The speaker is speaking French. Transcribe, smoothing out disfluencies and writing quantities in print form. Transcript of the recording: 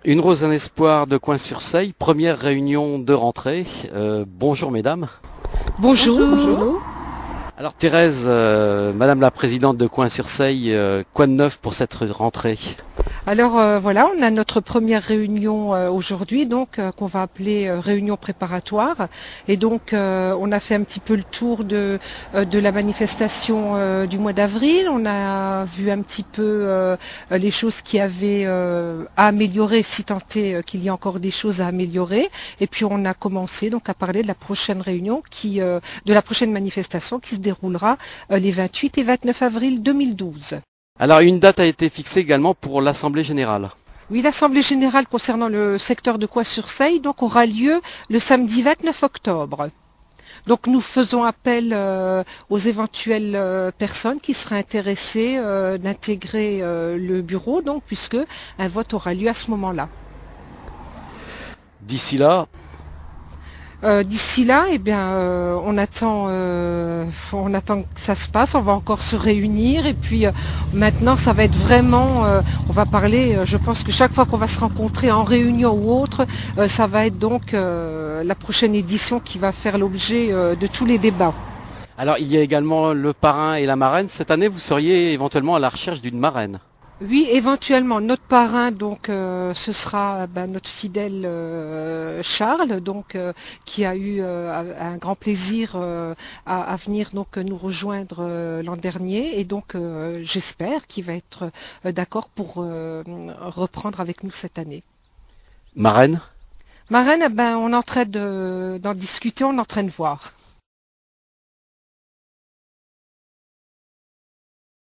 Une rose, un espoir de Coin-sur-Seille, première réunion de rentrée. Bonjour mesdames. Bonjour. Bonjour. Alors Thérèse, madame la présidente de Coin-sur-Seille, quoi de neuf pour cette rentrée? Alors voilà, on a notre première réunion aujourd'hui, donc qu'on va appeler réunion préparatoire. Et donc on a fait un petit peu le tour de la manifestation du mois d'avril. On a vu un petit peu les choses qui avaient à améliorer, si tant est qu'il y a encore des choses à améliorer. Et puis on a commencé donc à parler de la prochaine réunion, de la prochaine manifestation qui se déroulera les 28 et 29 avril 2012. Alors une date a été fixée également pour l'Assemblée générale. Oui, l'Assemblée générale concernant le secteur de Coin-sur-Seille donc aura lieu le samedi 29 octobre. Donc nous faisons appel aux éventuelles personnes qui seraient intéressées d'intégrer le bureau, donc puisque un vote aura lieu à ce moment-là. D'ici là, D'ici là, eh bien, on attend que ça se passe. On va encore se réunir et puis maintenant, ça va être vraiment. On va parler. Je pense que chaque fois qu'on va se rencontrer en réunion ou autre, ça va être donc la prochaine édition qui va faire l'objet de tous les débats. alors il y a également le parrain et la marraine. Cette année, vous seriez éventuellement à la recherche d'une marraine. Oui, éventuellement, notre parrain, donc, ce sera notre fidèle Charles, donc, qui a eu un grand plaisir à venir donc nous rejoindre l'an dernier, et donc j'espère qu'il va être d'accord pour reprendre avec nous cette année. Marraine? Marraine, on est en train d'en discuter, on est en train de voir.